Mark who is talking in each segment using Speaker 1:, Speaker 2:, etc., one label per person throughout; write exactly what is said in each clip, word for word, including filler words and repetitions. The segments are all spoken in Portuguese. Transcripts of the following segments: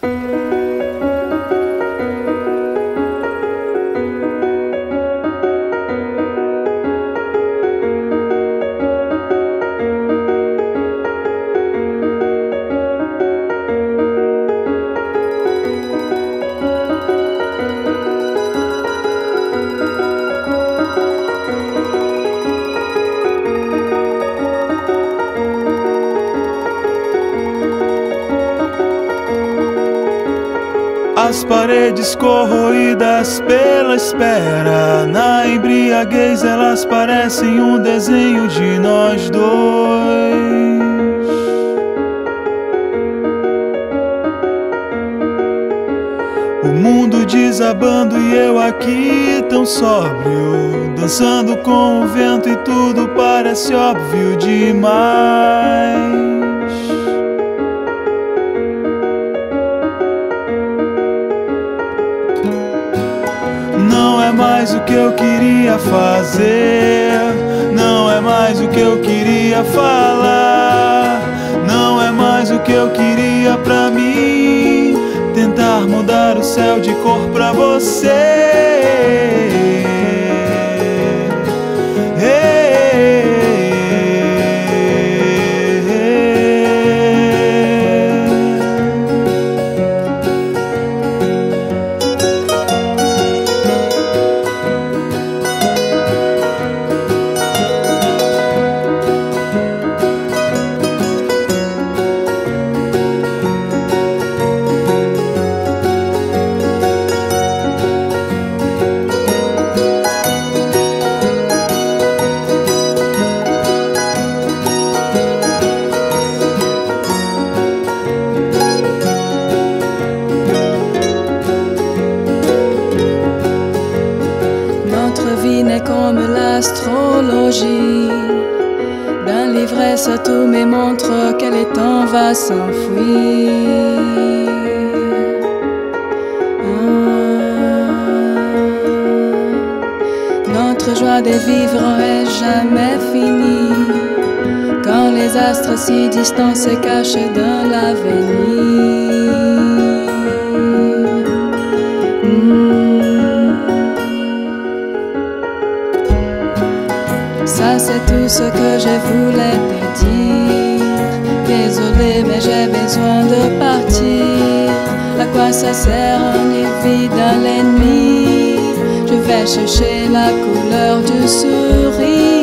Speaker 1: As paredes corroídas pela espera, na embriaguez elas parecem um desenho de nós dois. O mundo desabando e eu aqui tão sóbrio, dançando com o vento e tudo parece óbvio demais. Não é mais o que eu queria fazer, não é mais o que eu queria falar, não é mais o que eu queria pra mim, tentar mudar o céu de cor pra você.
Speaker 2: Comme l'astrologie d'un l'ivresse, tout me montre que le temps va s'enfuir. Ah, notre joie de vivre est jamais finie quand les astres si distants se cachent dans l'avenir. Ça c'est tout ce que je voulais te dire. Désolé mais j'ai besoin de partir. À quoi ça sert une vie dans l'ennemi? Je vais chercher la couleur du sourire.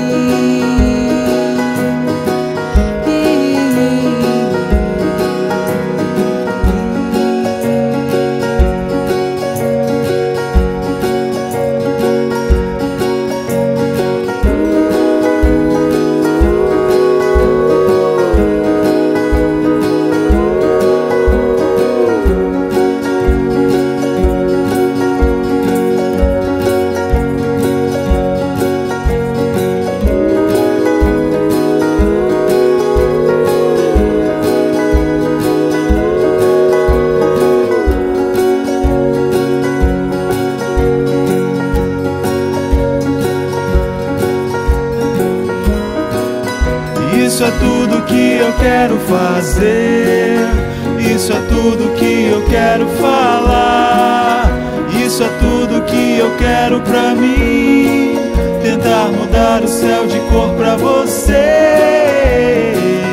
Speaker 1: Isso é tudo que eu quero fazer, isso é tudo que eu quero falar, isso é tudo que eu quero pra mim, tentar mudar o céu de cor pra você.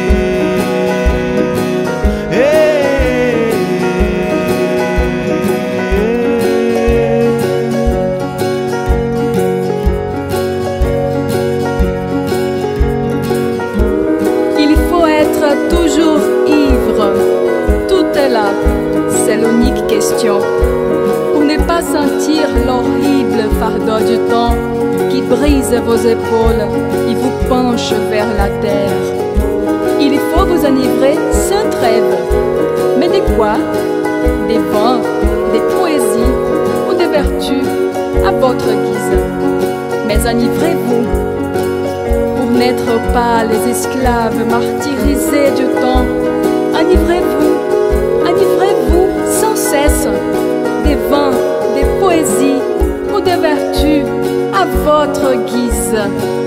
Speaker 2: Toujours ivre, tout est là, c'est l'unique question. Pour ne pas sentir l'horrible fardeau du temps qui brise vos épaules et vous penche vers la terre. Il faut vous enivrer sans trêve. Mais de quoi? Des vins, des poésies ou des vertus à votre guise. Mais enivrez-vous. N'être pas les esclaves martyrisés du temps. Enivrez-vous, enivrez-vous sans cesse des vins, des poésies ou des vertus à votre guise.